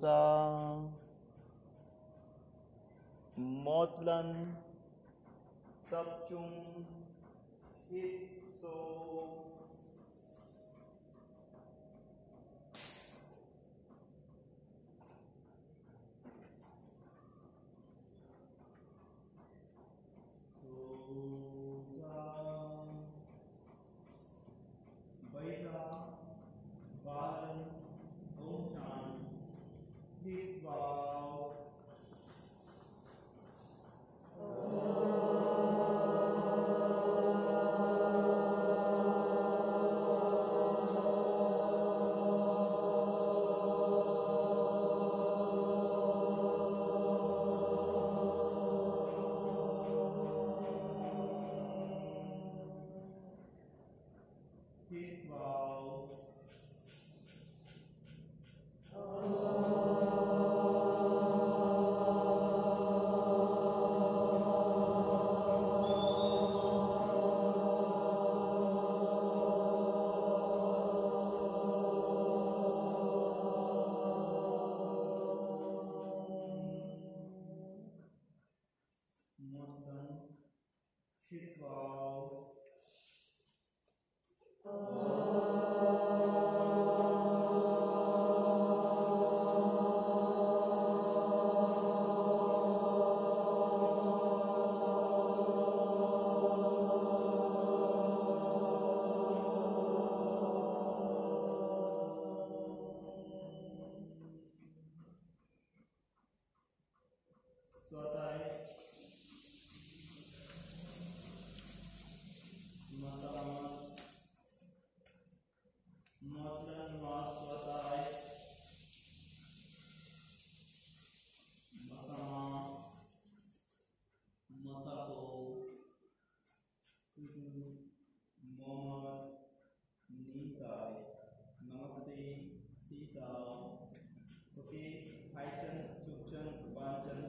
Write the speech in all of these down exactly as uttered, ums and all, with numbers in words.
ra, một lần tập trung hít sâu. Thở ra, vẫy ra ba lần, ôm tràn, hít vào. Hít vào. Một lần hít vào. Xoa tay, mata mắt, một lần mắt xoa tay, mata mắt, mata cổ, một, nín thở. Namaste, xin chào. Ok, hai chân, chụp chân, bàn chân,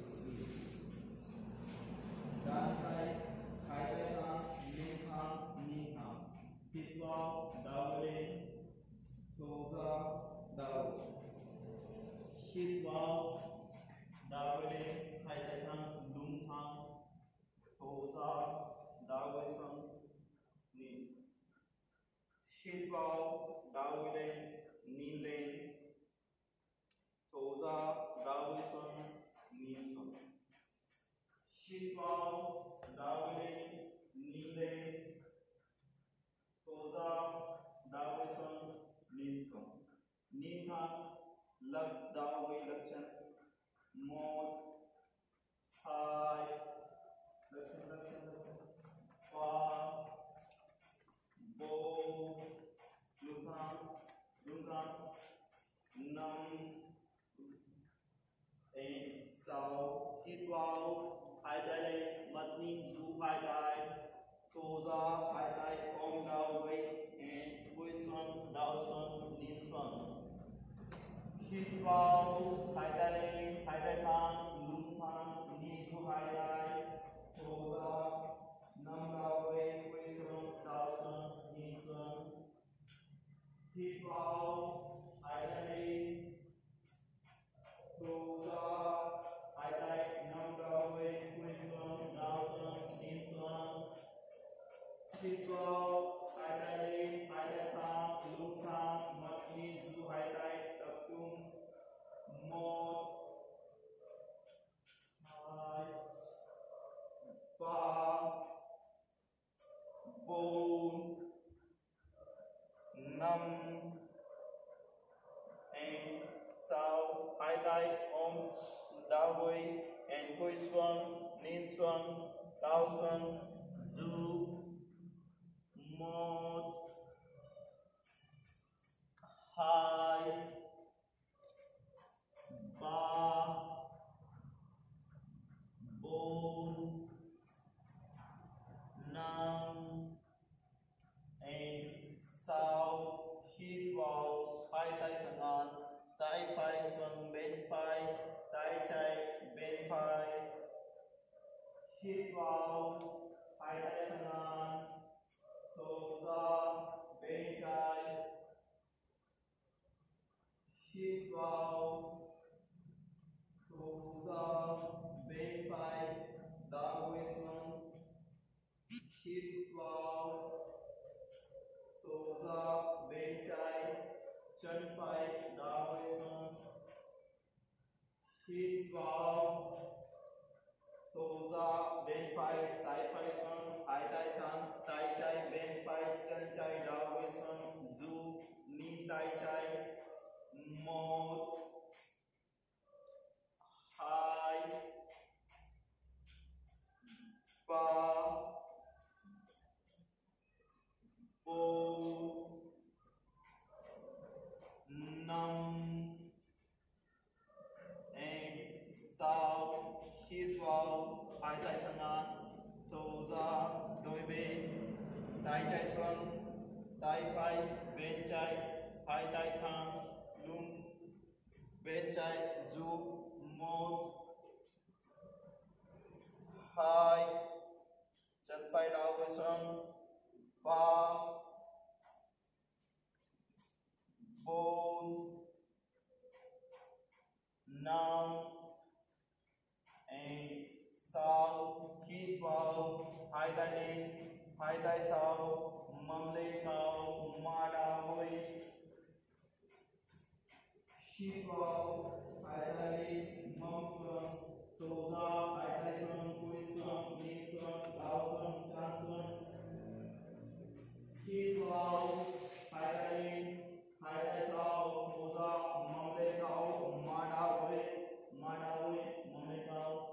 đan tay, hai tay thang, lưng thang, knee thang. Hít vào, đau lên, thở ra, đau. Hít vào, đau lên, hai tay thang, lưng thang, thở ra, đau lên, knee. Hít vào, đau lên, knee lên, thở ra, đau lên, knee xuống. Hít vào, đau lên, knee lên, thở ra, đau lên, knee xuống. Knee thang, leg đau với leg chân. Một, hai, leg chân, leg chân, leg chân. Ba, bốn, lưng thang, lưng thang. Năm, and sáu. Hít vào, hai tay lên, mắt nhìn giữ hai tay, thở ra, hai tay ôm đầu với and cúi xuống, đầu xuống, nhìn xuống. Hít vào, hai tay lên, hai tay thẳng, lưng thẳng, nhìn giữ hai tay, thở ra, nắm đầu với cúi xuống, đầu xuống, nhìn xuống. Hít vào, hai tay lên, thở ra, hai tay nắm đầu với cúi xuống, đầu xuống, nhìn xuống. Hít vào, hai tay lên, hai tay thẳng, lưng thẳng, mắt nhìn giữ hai tay, tập trung. Một, hai, ba, bốn, năm, and sáu. Hai tay ôm đầu với and cúi xuống, nhìn xuống, đầu xuống, giữ. Một, hai, ba, bốn, năm, and sáu. Hít vào, hai tay sang ngang, tay phải xuống bên phải, tay trái bên phải. Hít vào, hai tay sang ngang, thở ra, bên trái. Hít vào, chân phải đảo về xuống. Hít vào, thổ ra bên phải, tay phải xuống, hai tay thẳng, tay trái bên phải, chân trái đảo về xuống. Du, knee tay trái. Một, hai, ba, bốn, năm, and sáu. Hít vào, hai tay sang ngang, thổ ra đôi bên, tay trái xuống, tay phải bên trái, hai tay thẳng, lưng bên trái giúp. Một, hai, chân phải đảo về xuống. Ba, bốn, năm, and sáu. Hít vào, hai tay lên, hai tay sau, mâm lên cao, má đá hồi. Hít vào, hai tay lên, mâm xuống, thổ ra, hai tay xuống, cúi xuống, nhìn xuống, đảo xuống, chán xuống. Hít vào, hai tay lên, hai tay sau, thổ ra, mâm lên cao, má đá hồi, má đá hồi, mâm lên cao.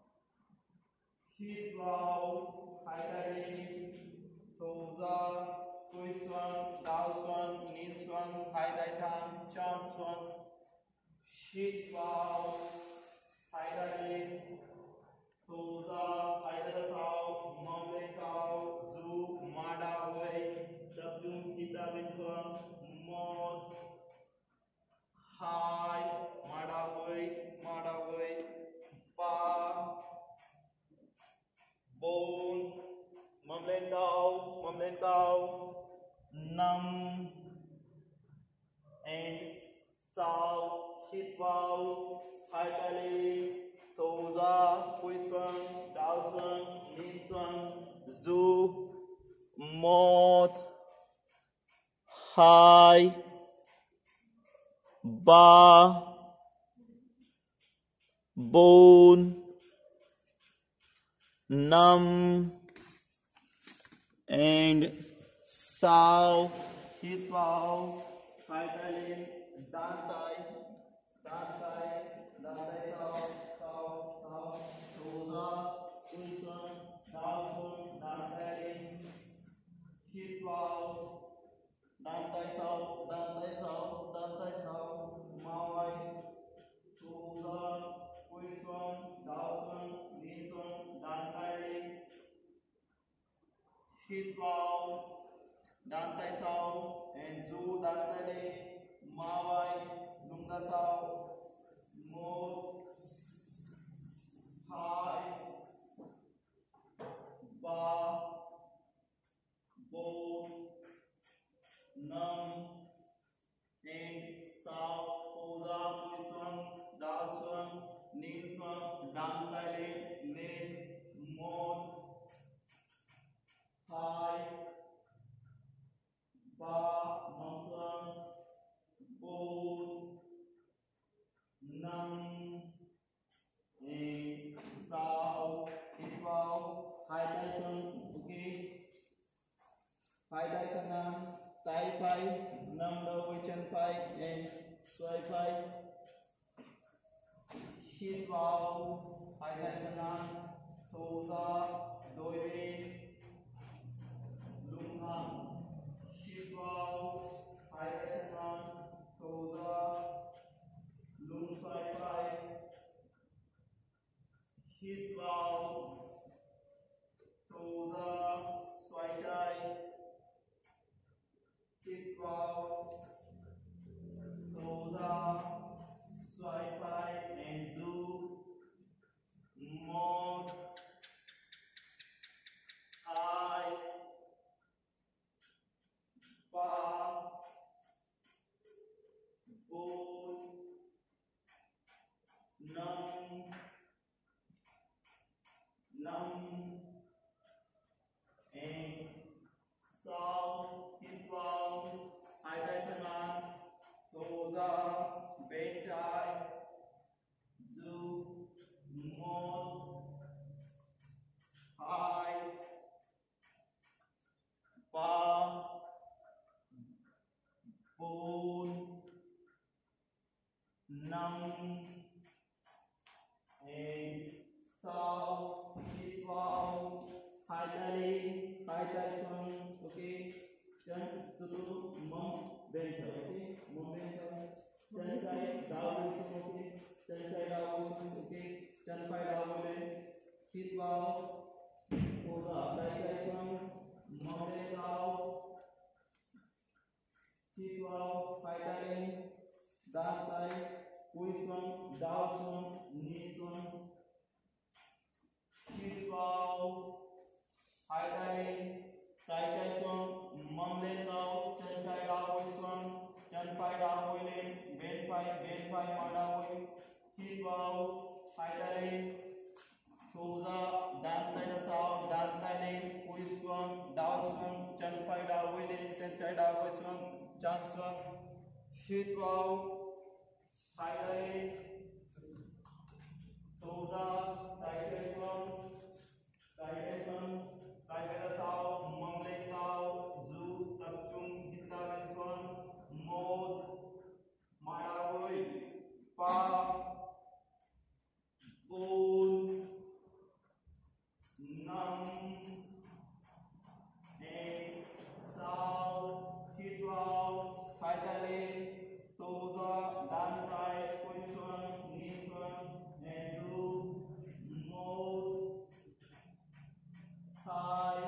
Hít vào, hai tay lên, thổ ra, cúi xuống, đảo xuống, nhìn xuống, hai tay thẳng, chán xuống. Hít vào, hai tay lên, thổ ra, hai tay sau, mâm lên cao, du, má đá hồi, tập trung hít ra bên trong. Một, hai, má đá hồi, má đá hồi. Ba, bốn, mâm lên cao, mâm lên cao. Năm, and sáu. Hít vào, hai tay lên, thổ ra, cúi xuống, đảo xuống, nhìn xuống, du. Một, hai, ba, bốn, năm, and sáu. Hít vào, hai tay lên, đan tay, đan tay, đan tay sau, sau, sau, thổ ra, cúi xuống, đảo xuống, đan tay lên. Hít vào, đan tay sau, đan tay sau, đan tay sau, mau vai, thổ ra, cúi xuống, đảo xuống, nhìn xuống, đan tay lên. Hít vào, đan tay sau, and du, đan tay lên, mau vai, lưng ra sau. Một, hai, ba, bốn, năm, and sáu. Thổ ra, cúi xuống, đảo xuống, nhìn xuống, đan tay lên, lên. Một, hai, ba, nằm xuống. Bốn, năm, and sáu. Hít vào, hai tay xuống, ok. Hai tay sang ngang, tay phải nằm đầu với chân phải, and xoay phải. Hít vào, hai tay sang ngang, thổ ra, đôi bên, lưng thẳng. Hít vào, hai tay sang ngang, thổ ra, lưng xoay phải. Hít vào, thổ ra, xoay trái. Hít vào, thổ ra, xoay phải, and du. Một, hai, ba, bốn, bên trái, du, một, hai, ba, bốn, năm, sáu, hít vào, hai tay lên, hai tay xuống, ok, chân từ từ mông bên phải, ok, mông bên phải, chân trái đảo lên xuống, ok, chân trái đảo lên xuống, ok, chân phải đảo lên, hít vào, cố gắng tay tay xuống, mông bên đảo, hít vào, hai tay lên, đan tay, cúi xuống, đảo xuống, knee xuống, hít vào, hai tay lên, tay trái xuống, mông lên đảo, chân trái đảo xuống, chân phải đảo lên, bên phải bên phải mà đảo, hít vào, hai tay lên, thu ra, đan tay ra sau, đan tay lên, cúi xuống, đảo xuống, chân phải đảo lên, chân trái đảo xuống, chân xuống, hít vào, hai tay lên, thu ra, tay trái xuống, tay trái xuống, tay phải ra sau, mông lên cao, du tập trung hít ta bên xuống, một, mà đảo vui, ba, bốn, năm, sáu, hít vào, hai tay lên, thu ra, đan tay, cúi xuống, knee xuống, and do, một, hai,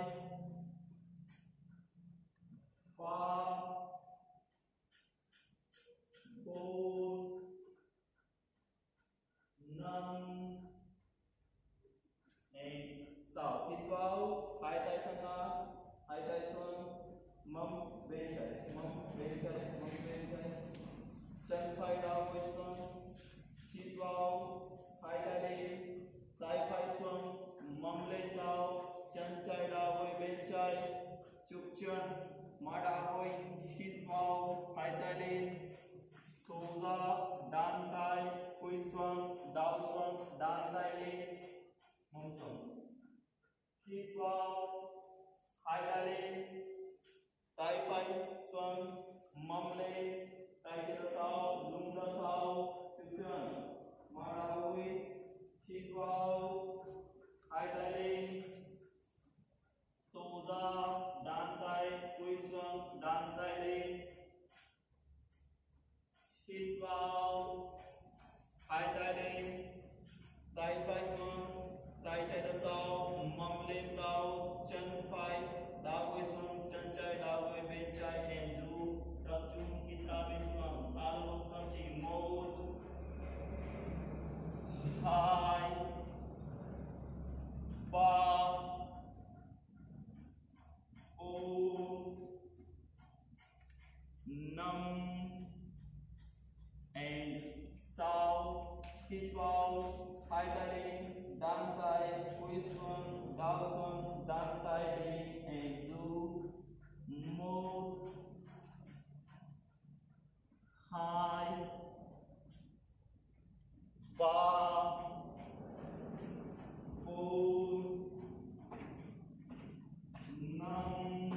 ba, bốn, năm, sáu, hít vào, hai tay sang ngang, hai tay xuống, mông bên trái, mông bên trái, mông bên trái, chân phải đảo xuống, hít vào, hai tay lên, tay phải xuống, mông lên cao, chân trái đảo bên trái, chụp chân, má đảo hít vào, hai tay lên, thu ra, đan tay, cúi xuống, đảo xuống, đan tay lên, mông xuống, hít vào, hai tay lên, tay phải xuống, mông lên, tay ra sau, lưng ra sau, chụp chân, má đảo hít vào, hai tay lên, thu ra, đan tay, cúi xuống, đan tay lên, hít vào, hai tay lên, tay phải xuống, tay trái ra sau, mông lên cao, chân phải đảo xuống, chân trái đảo bên trái, and du tập trung hít ta bên xuống, alo tâm chỉ một, hai, ba, bốn, năm, and sáu, hít vào, hai tay lên, đan tay, cúi xuống, đảo xuống, đan tay lên, and do, một, hai, ba, bốn, năm,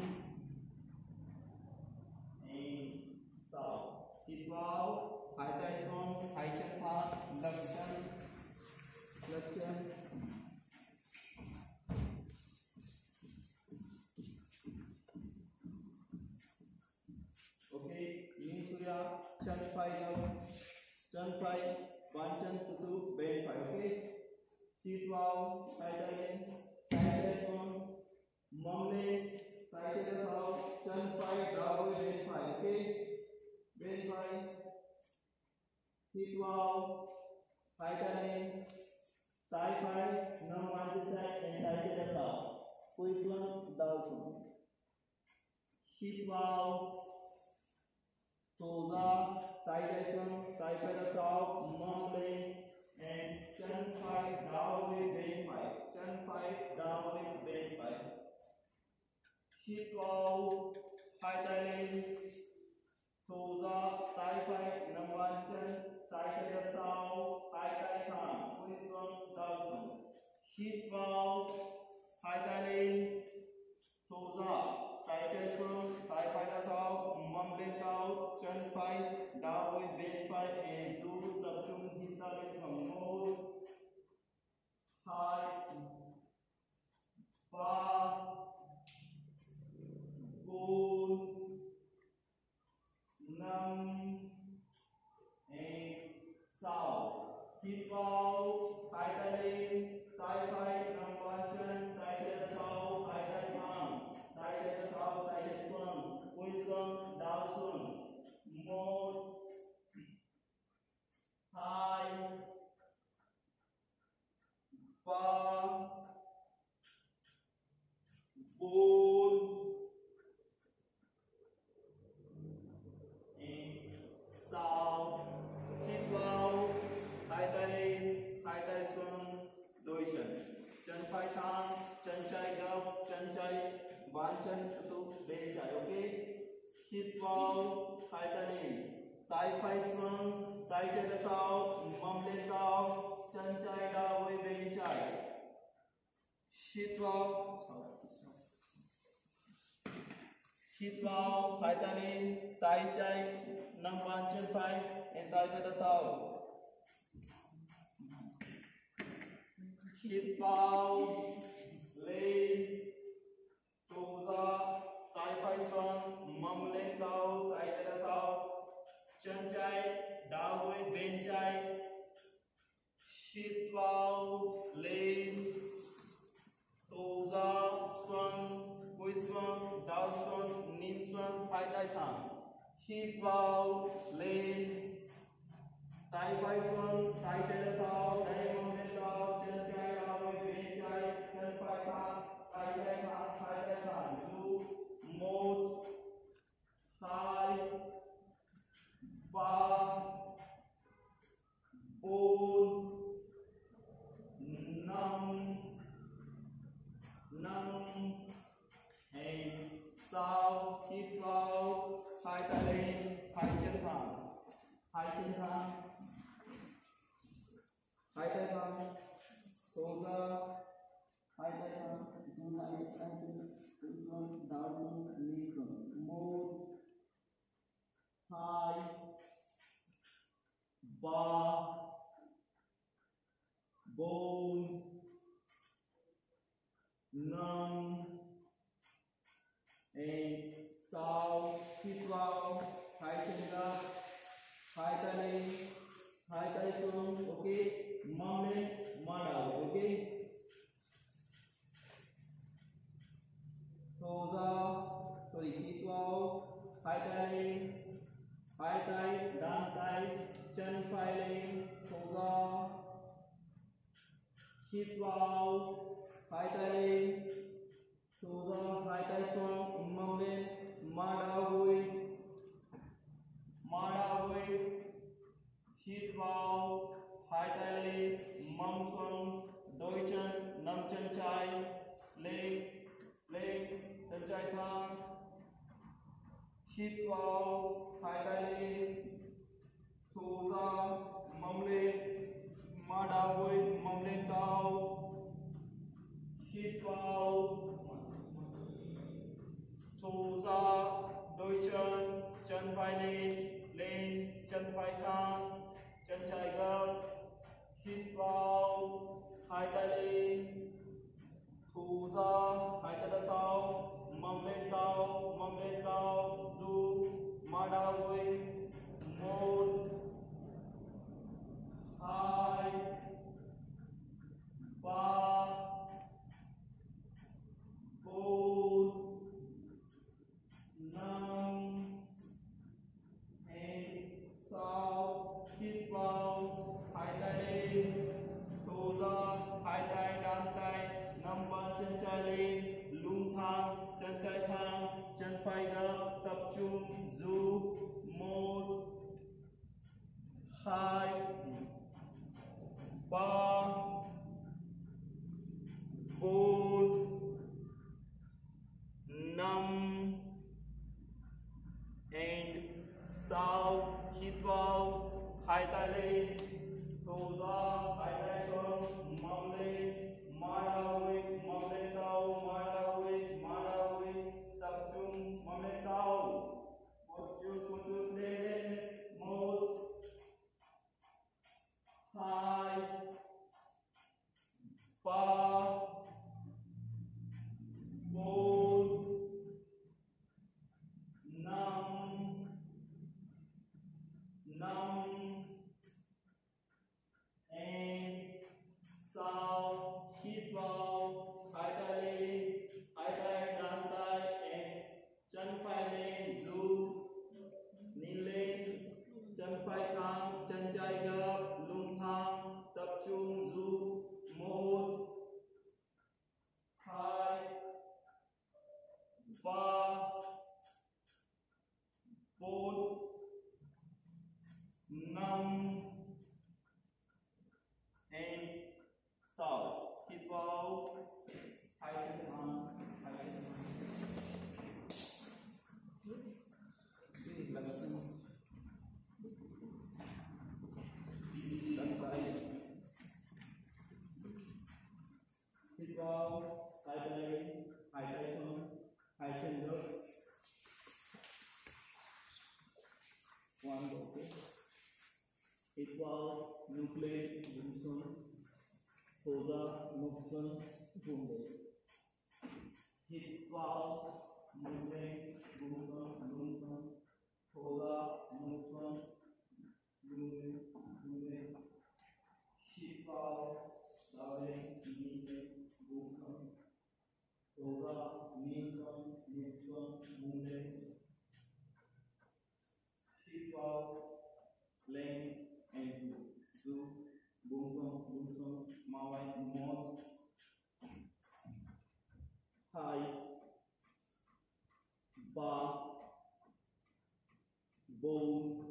sáu, hít vào, hai tay xuống, hai chân thẳng, lật chân, lật chân, ok, ini sudah chân phải đâu, chân phải, bàn chân từ từ bên phải, ok, hít vào, hai tay lên, tay trái xuống, mông lên, tay trái ra sau, chân phải đảo bên phải, ok, bên phải, hít vào, hai tay lên, tay phải nằm on this side and tay trái ra sau, cúi xuống, đảo xuống, hít vào, thu ra, tay trái xuống, tay phải ra sau, mông lên, and chân phải đảo bên phải, chân phải đảo bên phải, hít vào, hai tay lên, thu ra, tay phải nằm on chân, hít vào, hai tay lên, tay phải nắm bàn chân, tay chân ra sau, hai tay thẳng, tay chân ra sau, tay chân xuống, cúi xuống, đảo xuống. Một, hai, ba, bốn, sáu, hít vào, hai tay lên, hai tay xuống, đôi chân, chân phải thẳng, chân trái gập, chân trái bàn chân tụ bên trái, ok? Hít vào, hai tay lên, tay phải xuống, tay chân ra sau, mông lên cao, chân trái đảo về bên trái. Hít vào, hít vào, hai tay lên, tay trái nắm bàn chân phải, tay phải ra sau. Hít vào, lên, thu ra, tay phải xuống, mông lên cao, tay phải ra sau, chân trái đảo về bên trái. Hít vào, lên, thu ra, xuống, cúi xuống, đảo xuống, nhìn xuống, hai tay thẳng. Hít vào, lên, tay phải xuống, tay chân ra sau, tay mông lên cao, chân trái đảo về bên trái, chân phải thẳng, tay trái thẳng, hai tay thẳng. Dù một, hai, ba, bốn, năm, năm, sáu, hít vào, hai tay lên, hai chân thẳng, hai chân thẳng, hai tay thẳng, thu ra, hai tay thẳng, thu lại hai chân, xuống, đảo xuống, lên xuống. Một, hai, ba, bốn, năm, sáu, hít vào, hai chân ra, hai tay lên, hai tay xuống, ok, mông lên, má đảo, ok. Thu ra, sorry, hít vào, hai tay lên, hai tay đan tay, chân phải lên, thu ra, hít vào, hai tay lên, thu ra, hai tay xuống, mông lên, má đảo vui, má đảo vui. Hít vào, hai tay lên, mông xuống, đôi chân, nắm chân trái, lên, lên, chân trái thẳng. Hít vào, hai tay lên, thu ra, mông lên, má đảo vui, mông lên cao. Hít vào, thu ra, đôi chân, chân phải lên, lên, chân phải thẳng, chân trái gập. Hít vào, hai tay lên, thu ra, hai tay ra sau, mông lên cao, mông lên cao, dù, má đảo vui. Một, hai, ba, bốn, năm, sáu, hít vào, hai tay lên, thu ra, hai tay đan tay, nắm bàn chân trái lên, lưng thẳng, chân trái thẳng, chân phải gập, tập trung, dù. Một, hai, ba, bốn, năm, sáu, hít vào, hai tay lên, thu ra, hai tay xuống, mông lên, má đảo vui, mông lên cao, má đảo vui, má đảo vui, tập trung, mông lên cao, một chút, một chút lên, một, hai, ba, bốn, năm, năm, can go. One, okay. Equals nucleus Bunson, Toza Nukson Bunde. Equals nucleus Bunson, Bunson, Toza Nukson Bunde, Bunde. Equals Darwin, Nike, Bunson, Toza, Nilsson, Nilsson, Bunde. Equals Lane and Zoo, Zoo, Bunson, Bunson, Mawai, Mod, High, Ba, Bone,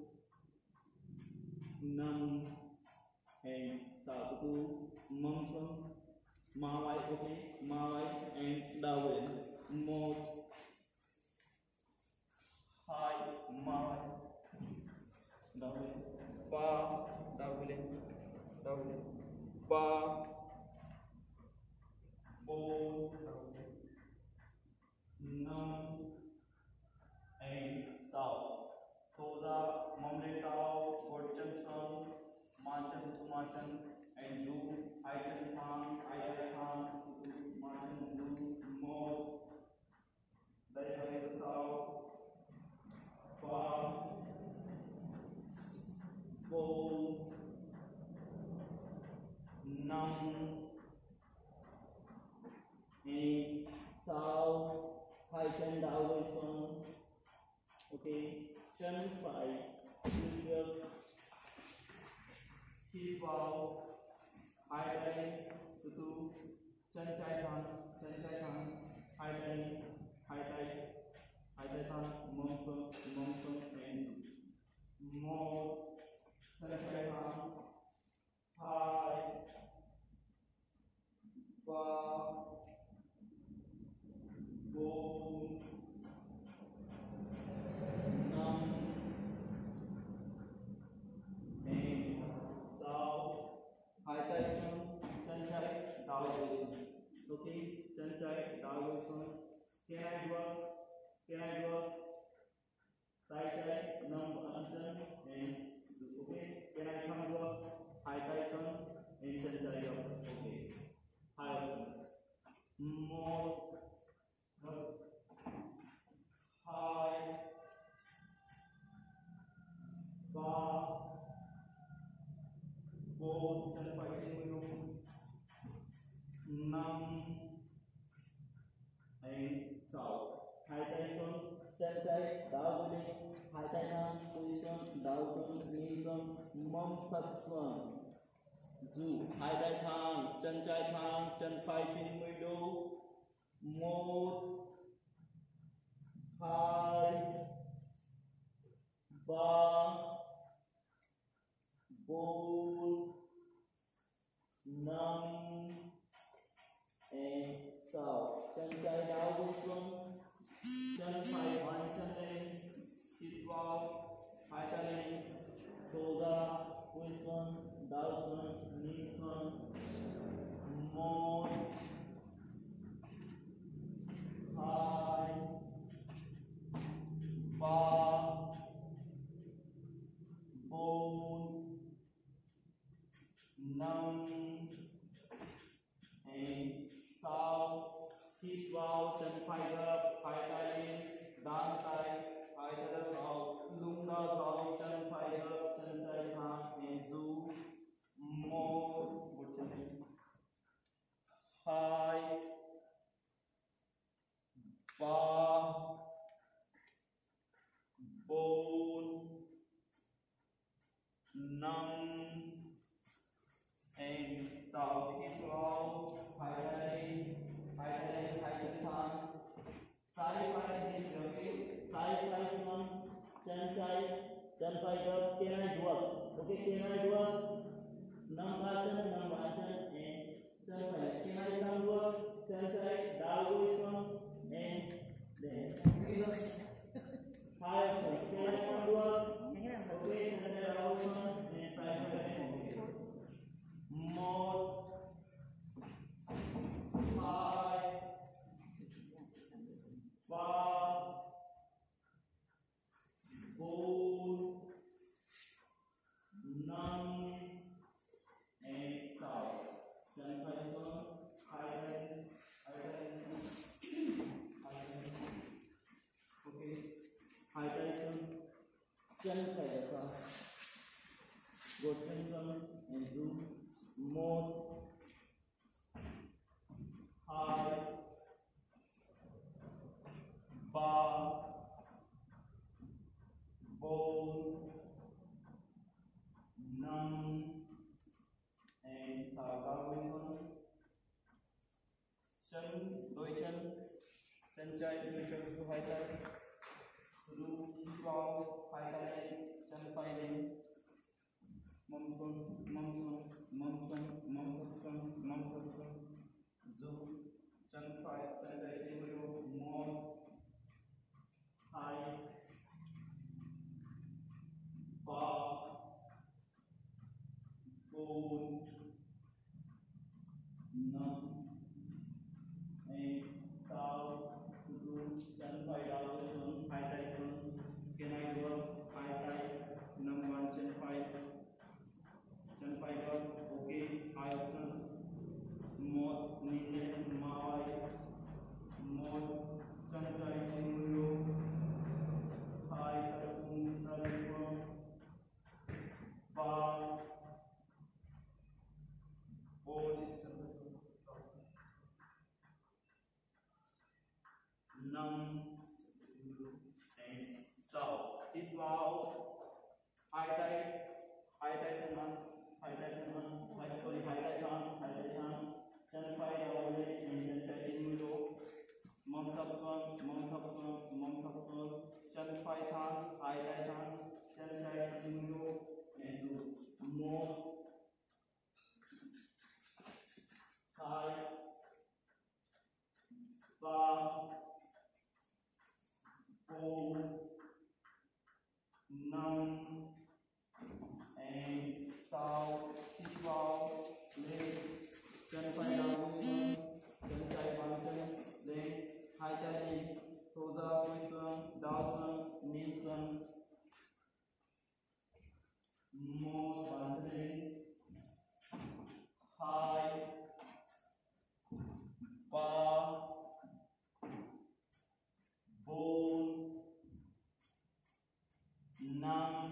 Nam, and Sabu, Mumson, Mawai, okay, Mawai, and Darwin, Mod, High, Mawai, Darwin, Ba, Darwin, Darwin, Ba, Bone, Nam, and South. Toza, Mamletao, Gorchanson, Machan, Machan, and Zoo, Aitan Khan, Aitan Khan, Machan, Zoo, Mod, Daipai South, Ba, Bone, Nam, and South, Aitan Dawson, okay, Chen Pai, Junior, Kibao, Highline, Tutu, Chen Chai Khan, Chen Chai Khan, Highline, Highline, Highline Khan, Monson, Monson, and Mo, Chen Chai Khan, Hai, Ba, Bo, Nam, and Sao, Hai Tai Sun, Chen Chai, Daoism. Okay, Chen Chai, Daoism. Can I work? Can I work? Tai Tai, Nam Ansan, and okay. Can I come work? Hai Tai Sun and Chen Chai. Okay. Hai. More. Hai. Ba. Bo. Chen Pai Sing Nam. And Sao. Hai Tai Sun, Chen Chai, Daoism, Hai Tai Sun, Tuisun, Daosun, Nilsson, Mom Pat Sun. Zoo, Hai Tai Thang, Chen Chai Thang, Chen Phai Chin Mui Do, Mod, Hai, Ba, Bone, Nam, and Sao. Chen Chai Daosun, Chen Phai Wan Chen Lin, Kitwao, Hai Tai Lin, Toga, Tuisun, Daosun, Nilsson, Mod, Hai, Ba, Bone, Nam, and Sao, Kitwao, Chen Phai Gap, Hai Tai Lin, Dan Tai, Hai Tai Sao, Lung Da Sao, Chen Phai Gap, Chen Tai Thang, and Zoo, Mod, Hai, Ba, Bone, Nam, and Sao. Kitwao, Hai Tai Lin, Hai Tai Lin, Hai Tai Thang, Sai Phai Lin, okay, Sai Phai Sun, Chen Chai, Chen Phai Gap, can I do up? Okay, can I do up? Nam Bachan, Nam Bachan, and Chen Phai. Can I come work? Chen Chai, Daoism, and then Hai, can I come work? Okay, Chen Chai, Daoism, and Phai. Mod, Hai, Ba, and do một hai ba bốn năm and thở vào bên con chân đôi chân chân trái đôi chân xuống hai tay đu vào hai tay lên chân phải lên mông xuống mông xuống mông xuống mông thấp xuống mông thấp xuống du chân phải chân trái lên vô một hai ba bốn năm sáu chân phải đảo xuống hai tay xuống cái này được hai tay nằm bàn chân phải chân phải được ok hai options một nhìn lên mai một chân trái trên lưu hai tay xuống ra lên ba bốn năm sáu hít vào hai tay hai tay sang ngang hai tay sang ngang hai sorry hai tay thẳng hai tay thẳng chân phải đảo lên chân trái trên lưu mông thấp xuống mông thấp xuống mông thấp xuống chân phải thẳng hai tay thẳng chân trái trên lưu and do một hai ba bốn năm and sáu hít vào lên chân phải đảo xuống chân trái bằng chân lên hai tay lên thô ra đuôi xuống đảo xuống nhìn xuống một bàn chân lên hai ba bốn năm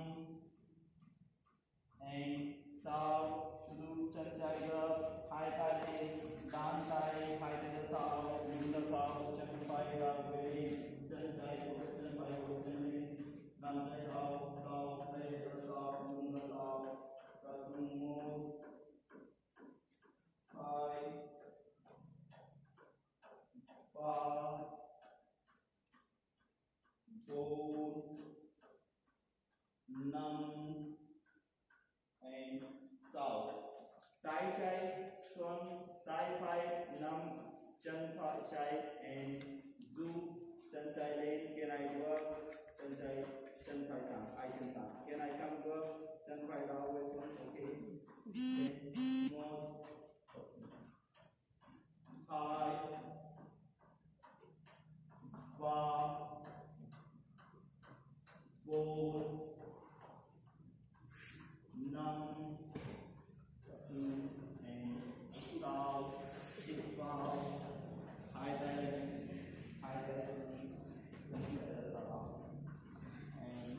and sáu đu chân trái gập hai tay lên đan tay hai tay ra sau lưng ra sau chân phải ra về chân trái của chân phải của chân lên đan tay sau sau tay ra sau lưng ra sau và dùng một hai ba bốn năm and sáu tay trái xuống tay phải nằm chân phải trái and du chân trái lên cái này được chân trái chân phải thẳng hai chân thẳng cái này không được chân phải đảo về xuống ok một hai ba bốn năm sáu hít vào hai tay hai tay chân phải ra sau and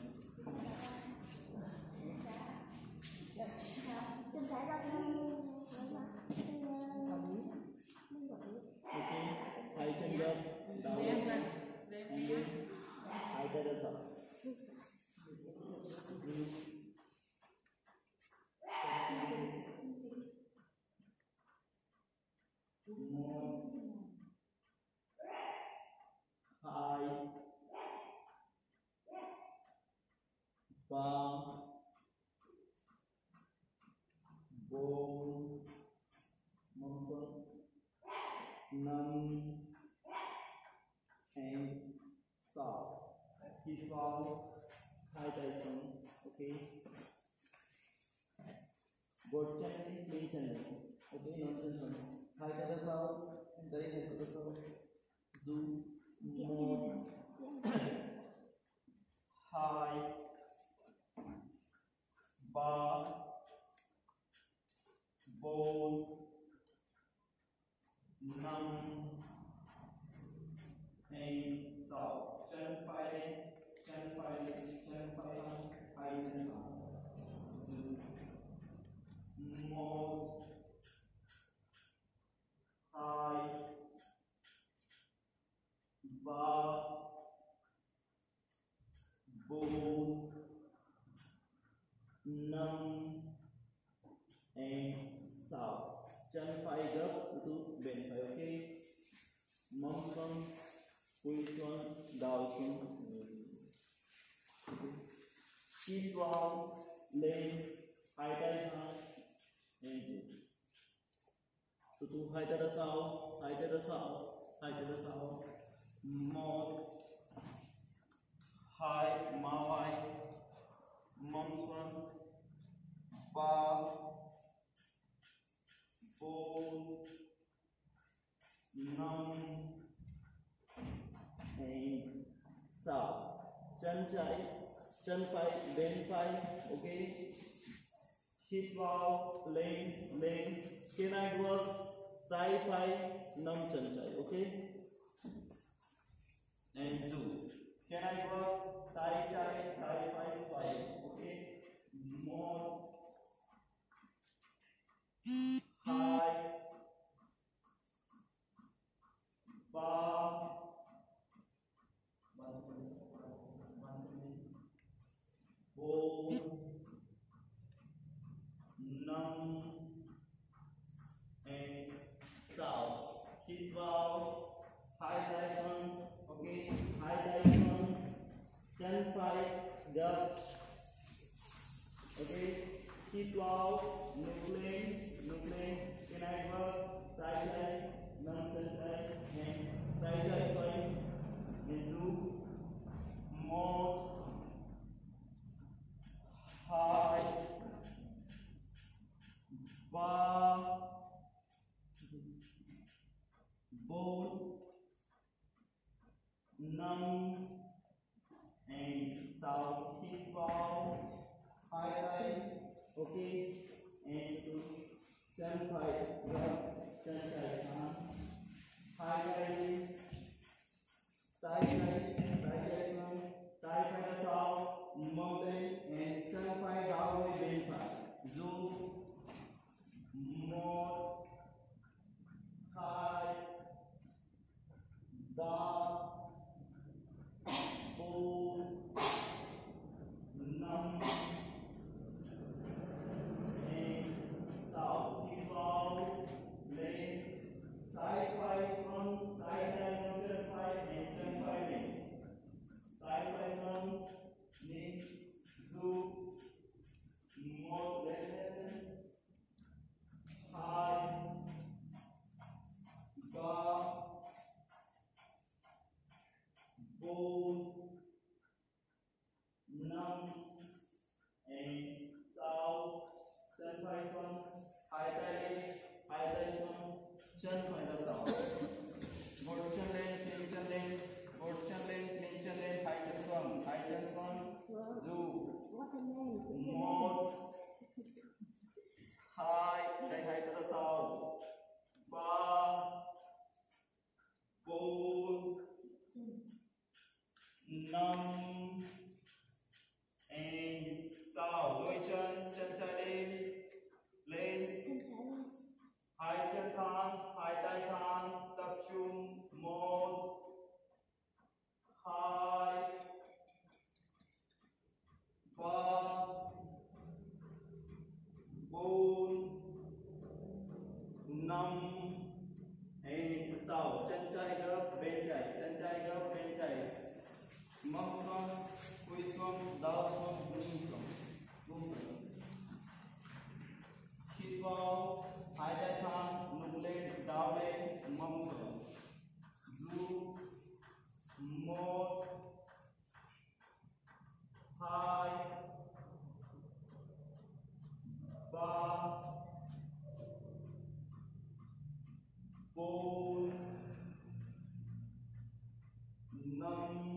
chân trái ra sau ok hai chân gập đảo lên hai tay ra sau một hai ba bốn mông xuống năm and sáu hít vào hai tay xuống ok một chân đi chân này ok non chân xuống hai tay ra sau đây này ra sau du một hai ba bốn năm and sáu chân phải lên chân phải lên chân phải thẳng hai chân thẳng từ từ hai tay ra sau, hai tay ra sau, hai tay ra sau. Một, hai, mau hai, mong xuân, ba, bốn, năm, and sáu. Chân trái, chân phải bên phải, ok. Hít vào, lên, lên. Can I work? Tay phải, nắm chân trái, ok. And two. Can I work? Tay trái, tay phải, xoay, ok. Một, hai, ba, bốn, năm, and sáu. Hít vào, hai tay xuống, ok. Hai tay xuống, chân phải gập, ok. Hít vào, nâng lên, nâng lên. Can I work? Tay trái, nâng chân trái, and tay trái xoay. And two, một, hai, ba, bốn, năm, and sáu. Hít vào, hai tay, ok. And chân phải gập, chân trái thẳng, hai tay, tay trái, tay trái xuống, tay phải ra sau, mông lên, and chân phải đảo về bên phải. Dù một, hai, ba, bốn, năm, and sáu. Hít vào, lên, tay phải xuống, tay trái nâng chân phải, and chân phải lên. Tay phải xuống, lên, dù một, lên, hai, ba, bốn, năm, and sáu. Chân phải xuống, hai tay lên, hai tay xuống, chân phải ra sau. Một chân lên, lên chân lên, một chân lên, lên chân lên, hai chân xuống, hai chân xuống. Dù một, hai, đây hai tay ra sau, ba, bốn, năm, and sáu. Đôi chân, chân trái lên, lên, hai chân thẳng, hai tay thẳng, tập trung. Một, hai, ba, bốn, năm, and sáu. Chân trái gấp bên trái, chân trái gấp bên trái. Mông xuống, cúi xuống, đầu xuống, knee xuống, buông xuống. Hít vào, hai tay thẳng, nâng lên, đảo lên, mông xuống. Dù một, hai, ba, bốn, năm,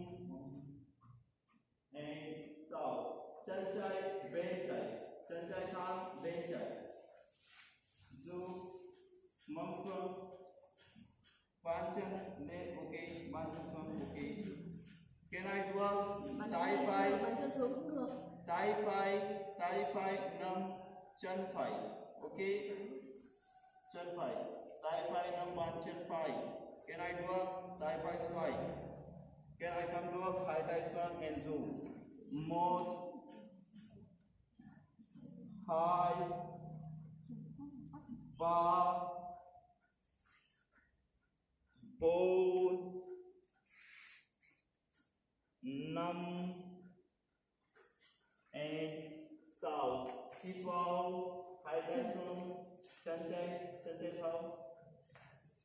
and sáu. Chân trái bên trái, chân trái thẳng bên trái. Dù mông xuống, bàn chân lên, ok. Bàn chân xuống, ok. Can I do up? Tay phải, bàn chân xuống cũng được. tay phải, tay phải nắm chân phải, ok. Chân phải, tay phải nắm bàn chân phải. Can I do up? Tay phải xoay. Can I come do up? Hai tay xoay and dù. Một, hai, ba, bốn, năm, and sáu. Hít vào, hai tay xuống, chân trái, chân trái thẳng,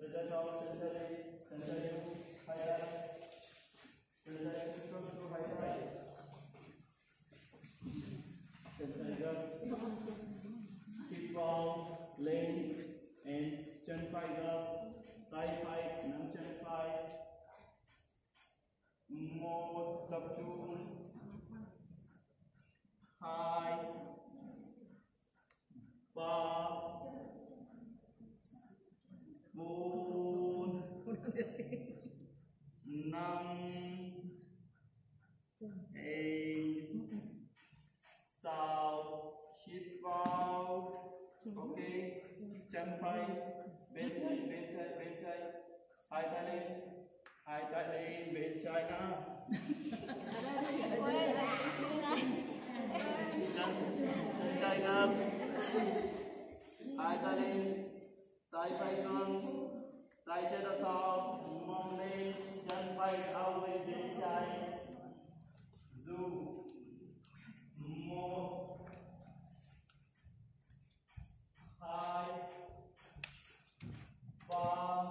chân trái sau, chân trái lên, chân trái lên, hai tay, chân trái xuống xuống hai tay, chân trái gập, hít vào lên, and chân phải gập, tay phải nắm chân phải, một tập trung, hai, ba, bốn, năm, eight, sáu, hít vào, ok, chân phải, bên trái, bên trái, bên trái, hai tay lên, hai tay lên, bên trái nào, chân, chân trái gập, hai tay lên, tay phải xuống, tay trái ra sau, mông lên, chân phải áo bên bên trái, dù một, hai, ba,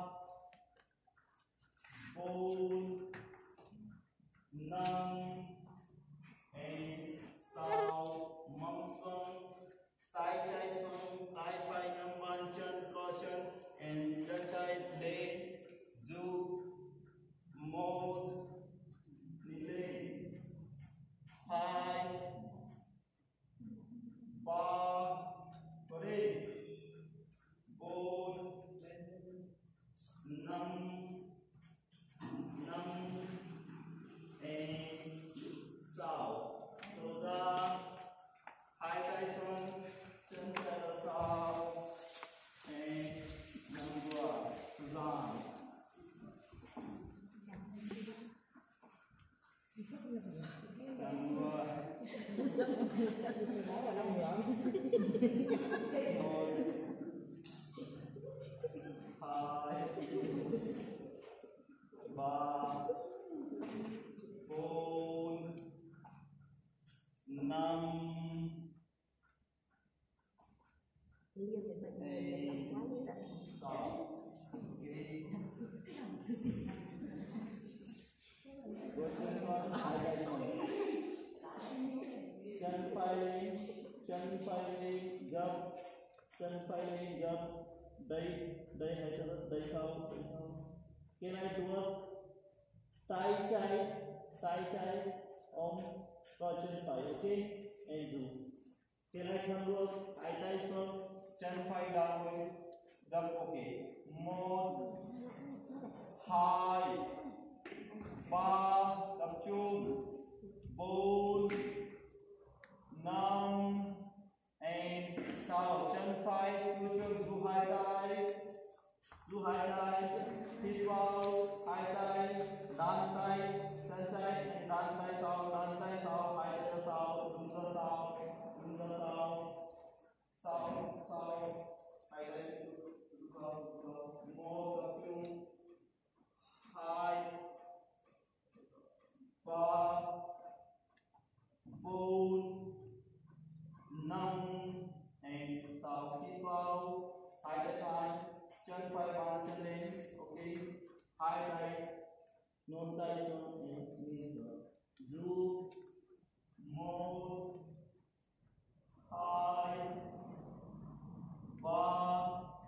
bốn, năm, sáu, mông xuống, tay trái xuống, tay phải nắm bàn chân, co chân, and chân trái lên, dù một, đi lên, hai, ba, có đi, bốn, năm, năm, and sáu, throw ra, hai tay xuống, chân trái ra sau, and number one. Hai, ba, bốn, năm, eight, sáu, chân phải lên, chân phải lên, gập, chân phải lên, gập, đây, đây hai tay đây sau, đây sau. Cái này được, tay trái, tay trái ôm co chân phải, ok, and do. Cái này không được, hai tay xuống, chân phải downward, gập, ok. Một, hai, ba, tập trung, bốn, năm, and sáu, chân phải cúi xuống, dù hai tay, dù hai tay, hít vào, hai tay, đan tay, chân trái, đan tay sau, đan tay sau, hai tay sau, đứng ra sau, đứng ra sau, sau, sau, hai tay đứng ra, một, tập trung, hai, ba, bốn, năm, and sáu, hít vào, hai tay phải, chân phải bàn chân lên, ok, hai tay, nôn tay xuống, and knee, dù một, hai, ba,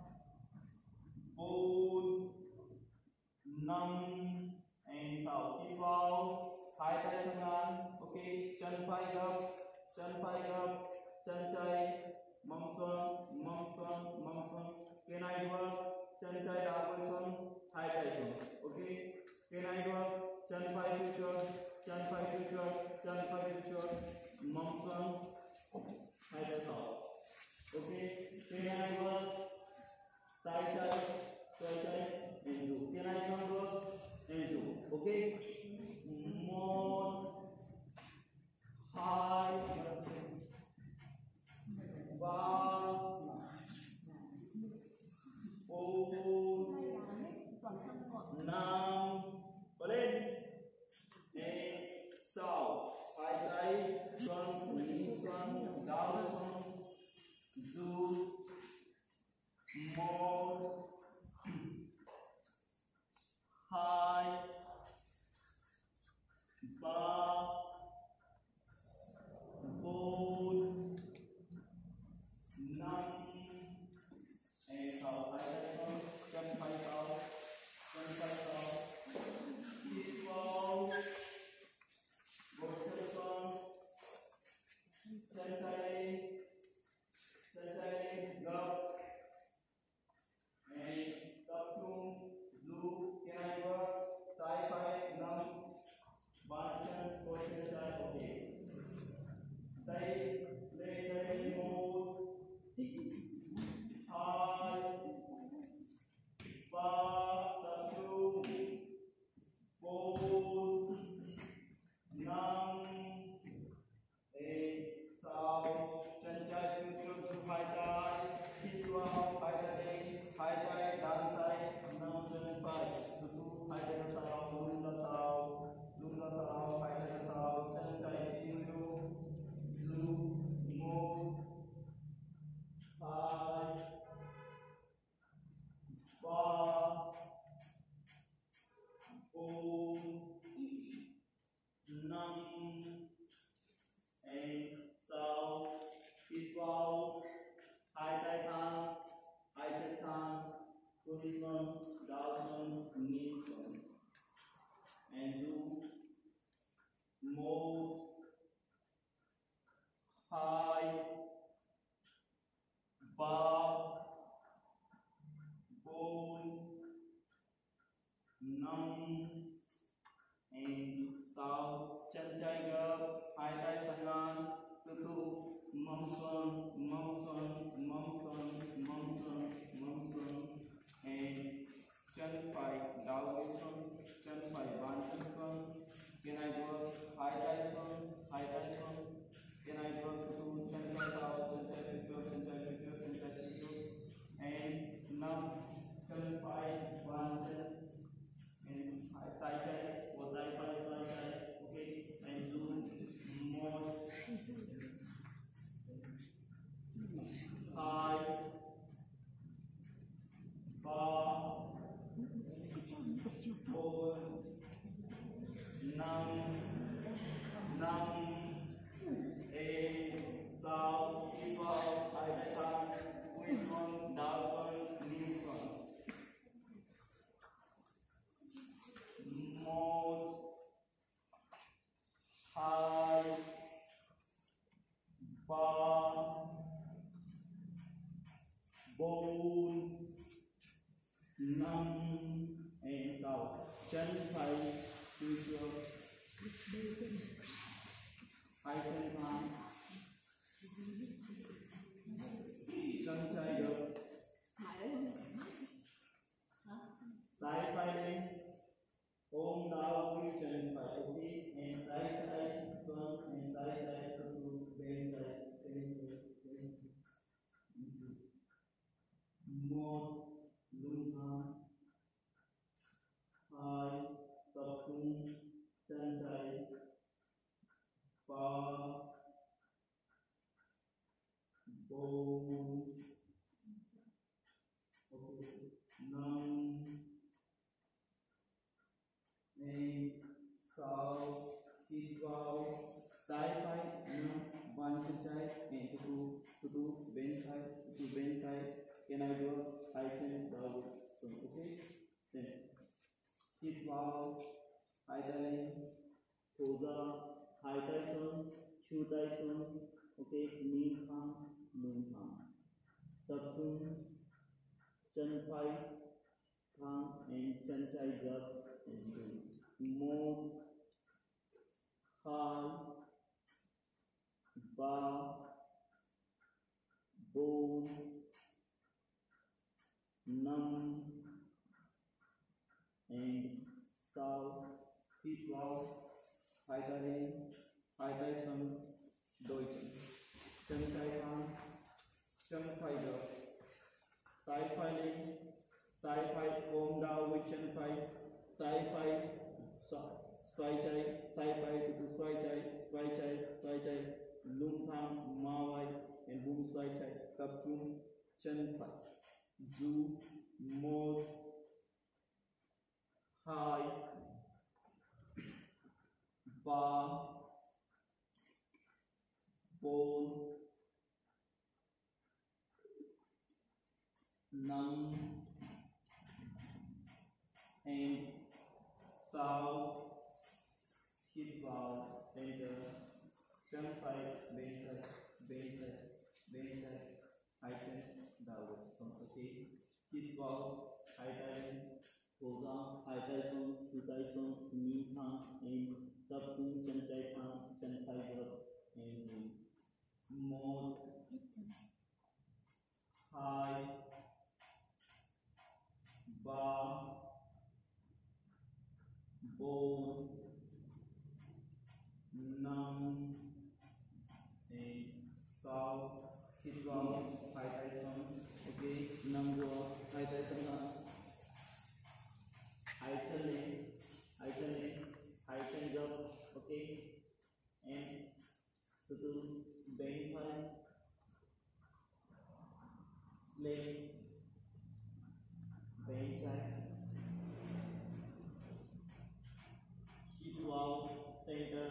bốn, năm, and sáu, hít vào, hai tay sang ngang, ok, chân phải gập, chân phải gập, chân trái, mông xuống, mông xuống, mông xuống, cái này được, chân trái đá quay xuống, hai tay xuống, ok, cái này được, chân phải phía trước, chân phải phía trước, chân phải phía trước, mông xuống, hai tay sau, ok, cái này được, tay trái, tay trái, and do, cái này không được, and do, ok, một, hai, ba, bốn, năm, có lên, and sáu, hai tay xuống, knee xuống, down xuống, dù một, Puison, Dawson, Nilsson. And do more high, bar, bone, num, and south, Chanchaiga, Haitai Sangan, Tutu, Mumson, Mumson, Mumson, Mumson, Mumson, and Chanpai, Daoison, Chanpai, Banchankon. Can I go Haitai Son, Haitai Son? Can I go to Chanchai South, Chanchai Picture, Chanchai Picture, Chanchai Picture, and now Chanpai, Banchan, and Haitai, or Taipai, Taipai, okay, and Zoom, more high, bar, four, num, num, a, south, equal, Haitai, which one, that one, new one. More high, bar, bone, num, and south. Chân phải từ trường hai chân thang chân chạy được tay phải lên ôm đau quy chân phải ok and tay trái xuống and tay trái xuống bên trái bên trái bên một lưng thang hai tập trung chân trái ba bốn năm sáu hít vào tay phải năm bàn chân trái and tutu tutu bên phải tutu bên phải can I do I can down so okay then hít vào hai tay lên thổ ra hai tay xuống chu tay xuống okay knee thang lưng thang tập trung chân phải thang and chân trái gập and do more high bar bone num and south hít vào hai tay lên hai tay xuống đôi chân chân trái thang chân phải gập tay phải lên tay phải ôm đau với chân phải tay phải xoay trái tay phải từ xoay trái xoay trái xoay trái lưng thang ma vai and bụng xoay trái tập trung chân phải du một hai ba bốn năm and sáu hít vào center chân phải bên trái bên trái bên trái hai chân đảo xong ok hít vào hai tay lên thổ ra hai tay xuống two tay xuống knee thang and tập trung chân trái thang chân phải gập and một hai ba bốn năm sáu hít vào hai tay xuống ok năm vô hai tay xuống lại hai chân lên hai chân lên hai chân gập ok and từ từ bên phải lên bên trái hít vào center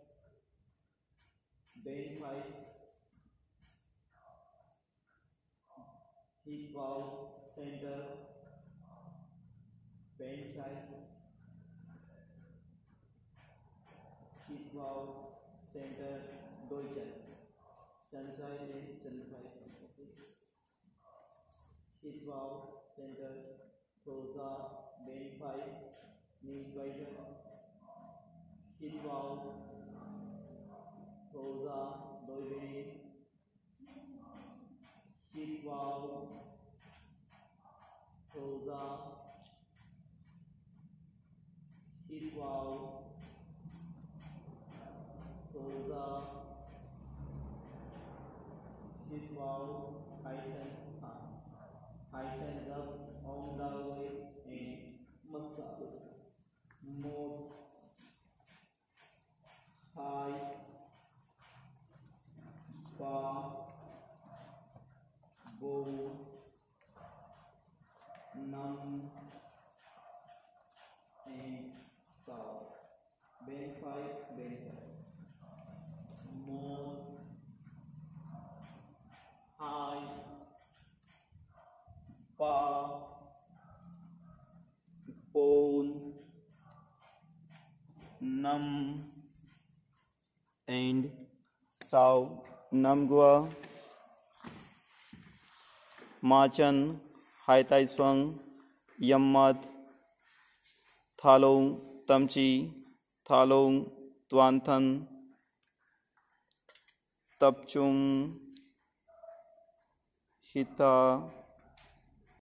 bên phải hít vào center bend five, hit vào center đôi chân, chân trái lên chân phải xuống, hit vào center, throw ra bend five, knees wider, hit vào, throw ra đôi bên, hit vào, throw ra, hit vào, throw ra, hit vào, tighten up, tighten up on the way and massage, more high, far, bow, numb and south. Bend five, bend five. More high, far, bone, numb and south. Namgua Machan Hai Tai Swang Yammat Thalong Tamchi Thalong Tuanthan Tapchung Hita